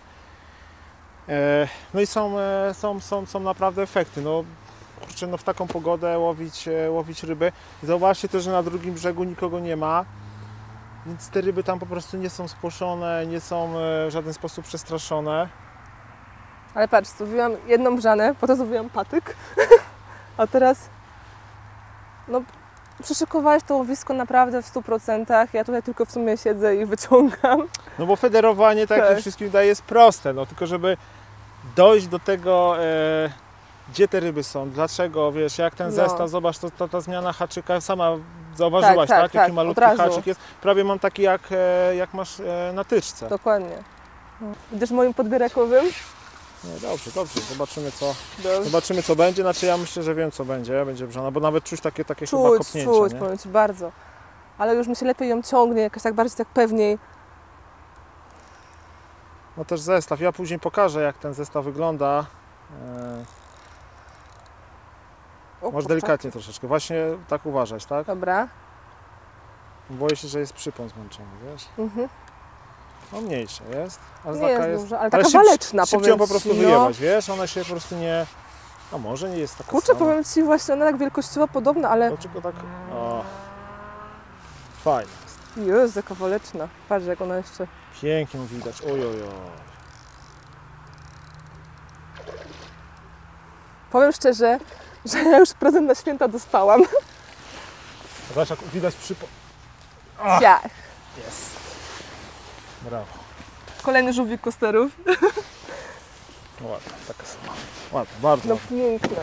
No i są naprawdę efekty. No, kurczę, no w taką pogodę łowić ryby. I zauważcie też, że na drugim brzegu nikogo nie ma, więc te ryby tam po prostu nie są spłoszone, nie są w żaden sposób przestraszone. Ale patrz, złowiłam jedną brzanę, potem złowiłam patyk, a teraz no, przyszykowałeś to łowisko naprawdę w 100%. Ja tutaj tylko w sumie siedzę i wyciągam. No bo federowanie, tak jak wszystkim daje, jest proste, no tylko żeby dojść do tego, gdzie te ryby są, dlaczego, wiesz, jak ten zestaw, zobacz, ta zmiana haczyka, sama zauważyłaś, tak? Jaki malutki haczyk jest, prawie mam taki jak masz na tyczce. Dokładnie. Widzisz moim podbierakowym? No dobrze, zobaczymy co będzie, znaczy ja myślę, że wiem co będzie brzana, bo nawet czuć takie chyba kopnięcie. Czuć, nie? powiem Ci bardzo. Ale już mi się lepiej ją ciągnie, jakoś tak bardziej tak pewniej. No też zestaw, ja później pokażę jak ten zestaw wygląda. Może delikatnie troszeczkę, właśnie tak uważać, tak? Dobra. Boję się, że jest przypon zmęczony, wiesz? Mhm. No mniejsza jest, ale Nie taka jest jest duża, ale taka waleczna, szybciej ją po prostu wyjebać, wiesz? Ona się po prostu nie... A może nie jest taka Kurczę, sama. powiem Ci właśnie, ona tak wielkościowo podobna, ale... Dlaczego tak... O. Fajnie jest. Jezu, jaka waleczna. Patrz jak ona jeszcze... Pięknie widać, ojojoj. Powiem szczerze, że ja już prezent na święta dostałam. Zobacz jak widać przypon... Ciach. Jest. Brawo. Kolejny żółwik kosterów. No ładna, taka sama. Ładna, bardzo No ładna. piękne.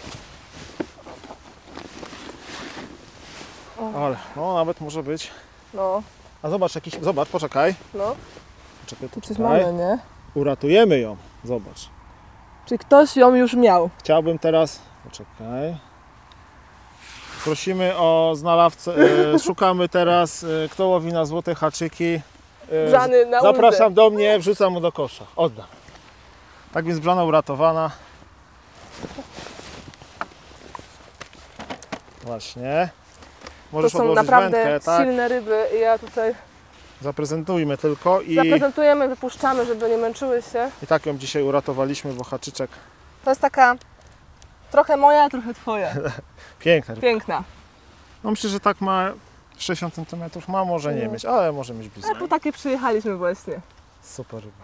Ale, no nawet może być. No, A zobacz jakiś... Zobacz, poczekaj. no. Poczekaj, Tu coś poczekaj. mamy, nie? Uratujemy ją. Zobacz. Czyli ktoś ją już miał. Chciałbym teraz... Poczekaj. Prosimy o znalazcę. Szukamy teraz, kto łowi na złote haczyki. Brzany na Zapraszam do mnie, wrzucam mu do kosza. Oddam. Tak więc brzana uratowana. Właśnie. To Możesz są odłożyć naprawdę wędkę, tak? silne ryby i ja tutaj Zaprezentujmy tylko zaprezentujemy, wypuszczamy, żeby nie męczyły się. i tak ją dzisiaj uratowaliśmy, bo haczyczek To jest taka trochę moja, trochę twoja. piękna ryba. Piękna. No myślę, że tak ma 60 cm, ma może nie mieć, ale może mieć blisko. A po takie przyjechaliśmy właśnie. Super ryba.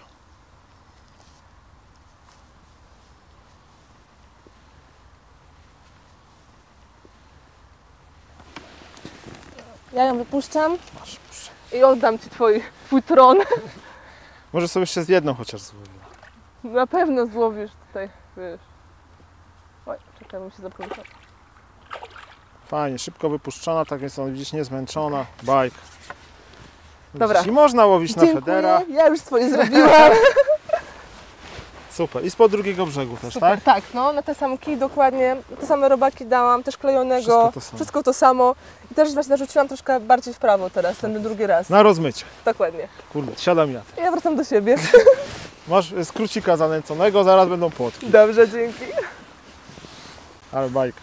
Ja ją wypuszczam Masz, proszę. i oddam Ci twój tron. Może sobie jeszcze z jedną chociaż złowiła. Na pewno złowisz tutaj, wiesz. Oj, czekaj, bym się zaplątał. Fajnie, szybko wypuszczona, tak więc on widzisz niezmęczona. Bajk. Dobra. I można łowić na federa. Ja już swoje zrobiłam. Super. I spod drugiego brzegu też, Super, tak? tak, no na te samki dokładnie, te same robaki dałam, też klejonego, wszystko to samo. I też właśnie narzuciłam troszkę bardziej w prawo teraz, ten drugi raz. Na rozmycie. Dokładnie. Kurde, siadam ja. Ja wracam do siebie. Masz skrócika zanęconego, zaraz będą płotki. Dobrze, dzięki. Ale bajka.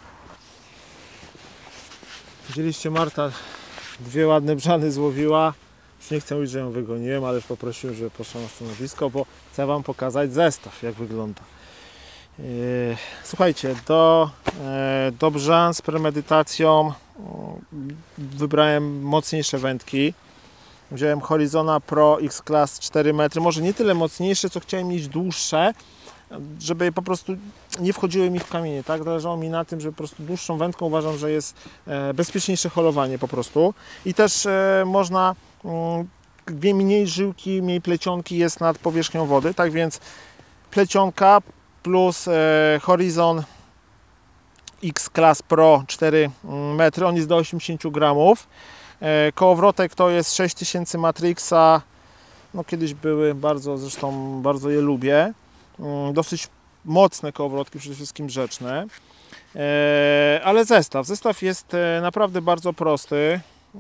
Widzieliście, Marta dwie ładne brzany złowiła. Już nie chcę mówić, że ją wygoniłem, ale już poprosiłem, żeby poszła na stanowisko, bo chcę Wam pokazać zestaw, jak wygląda. Słuchajcie, do brzan z premedytacją wybrałem mocniejsze wędki. Wziąłem Horizona Pro X-Class 4 metry, może nie tyle mocniejsze, co chciałem mieć dłuższe, żeby po prostu nie wchodziły mi w kamienie, tak? Zależało mi na tym, że po prostu dłuższą wędką uważam, że jest bezpieczniejsze holowanie po prostu. I też można, mniej żyłki, mniej plecionki jest nad powierzchnią wody, tak więc plecionka plus Horizon X-Class Pro 4 metry, on jest do 80 gramów. Kołowrotek to jest 6000 Matrixa, no kiedyś były, zresztą bardzo je lubię. Dosyć mocne kołowrotki, przede wszystkim rzeczne. Ale zestaw jest naprawdę bardzo prosty.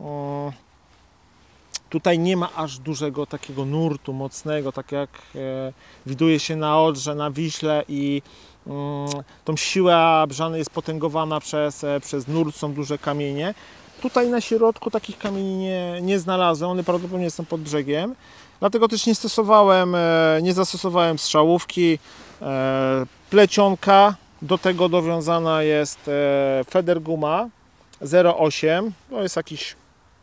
Tutaj nie ma aż dużego takiego nurtu mocnego, tak jak widuje się na Odrze, na Wiśle i tą siła brzany jest potęgowana przez nurt, są duże kamienie. Tutaj na środku takich kamieni nie znalazłem, one prawdopodobnie są pod brzegiem. Dlatego też nie zastosowałem strzałówki, plecionka, do tego dowiązana jest Federguma 0,8, to jest jakiś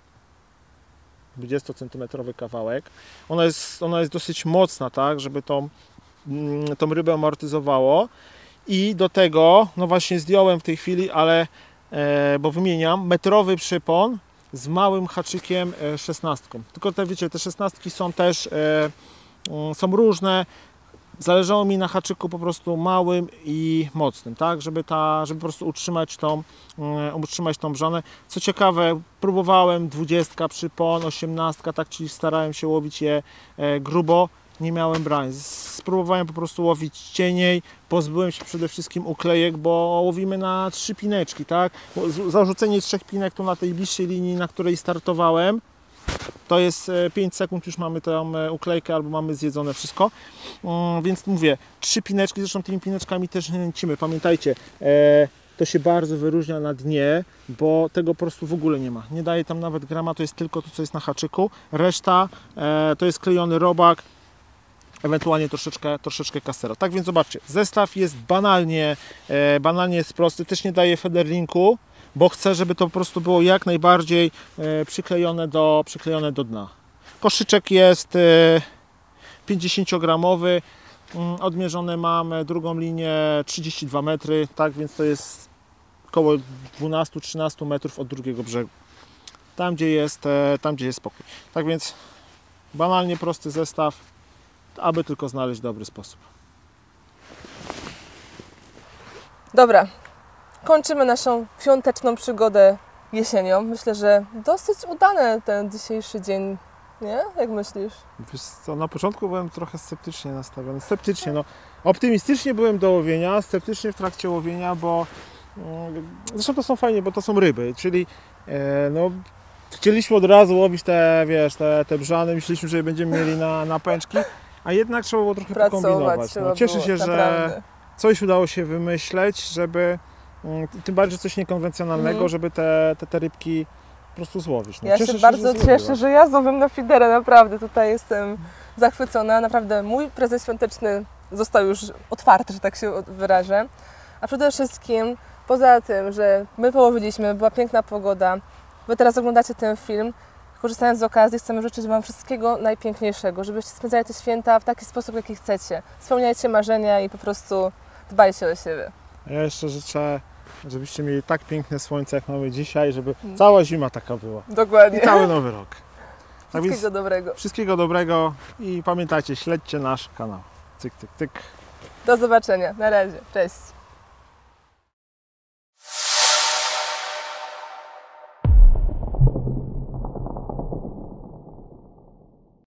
20 cm kawałek. Ona jest dosyć mocna, tak, żeby tą rybę amortyzowało. I do tego, no właśnie zdjąłem w tej chwili, ale bo wymieniam, metrowy przypon z małym haczykiem 16. Tylko te, wiecie, te 16 są też są różne. Zależało mi na haczyku po prostu małym i mocnym, tak, żeby po prostu utrzymać tą brzanę. Co ciekawe, próbowałem 20 przypon, 18, tak, czyli starałem się łowić je grubo. Nie miałem brań. Spróbowałem po prostu łowić cieniej, pozbyłem się przede wszystkim uklejek, bo łowimy na 3 pineczki, tak? Zarzucenie 3 pinek tu na tej bliższej linii, na której startowałem, to jest 5 sekund, już mamy tę uklejkę albo mamy zjedzone wszystko. Więc mówię, 3 pineczki, zresztą tymi pineczkami też nie nęcimy. Pamiętajcie, to się bardzo wyróżnia na dnie, bo tego po prostu w ogóle nie ma. Nie daje tam nawet grama, to jest tylko to, co jest na haczyku. Reszta to jest klejony robak, ewentualnie troszeczkę kastera. Tak więc zobaczcie, zestaw jest banalnie jest prosty, też nie daje federlinku, bo chcę, żeby to po prostu było jak najbardziej przyklejone do dna. Koszyczek jest 50-gramowy, odmierzone mam drugą linię 32 metry, tak więc to jest około 12-13 metrów od drugiego brzegu. Tam gdzie jest spokój. Tak więc banalnie prosty zestaw, aby tylko znaleźć dobry sposób. Dobra, kończymy naszą świąteczną przygodę jesienią. Myślę, że dosyć udany ten dzisiejszy dzień, nie? Jak myślisz? Wiesz co, na początku byłem trochę sceptycznie nastawiony. No, optymistycznie byłem do łowienia, sceptycznie w trakcie łowienia, bo zresztą to są fajnie, bo to są ryby, czyli no, chcieliśmy od razu łowić te brzany, myśleliśmy, że będziemy mieli na pęczki, a jednak trzeba było trochę pokombinować. No, cieszę się, że coś udało się wymyśleć, żeby tym bardziej coś niekonwencjonalnego, żeby te rybki po prostu złowić. No, ja się bardzo cieszę, że ja złowiłem na fiderę, naprawdę tutaj jestem zachwycona. Naprawdę mój prezent świąteczny został już otwarty, że tak się wyrażę. A przede wszystkim, poza tym, że my połowiliśmy, była piękna pogoda, Wy teraz oglądacie ten film, korzystając z okazji, chcemy życzyć Wam wszystkiego najpiękniejszego, żebyście spędzali te święta w taki sposób, jaki chcecie. Spełniajcie marzenia i po prostu dbajcie o siebie. Ja jeszcze życzę, żebyście mieli tak piękne słońce, jak mamy dzisiaj, żeby cała zima taka była. Dokładnie. I cały nowy rok. Wszystkiego dobrego. Wszystkiego dobrego i pamiętajcie, śledźcie nasz kanał. Cyk, cyk, cyk. Do zobaczenia. Na razie. Cześć.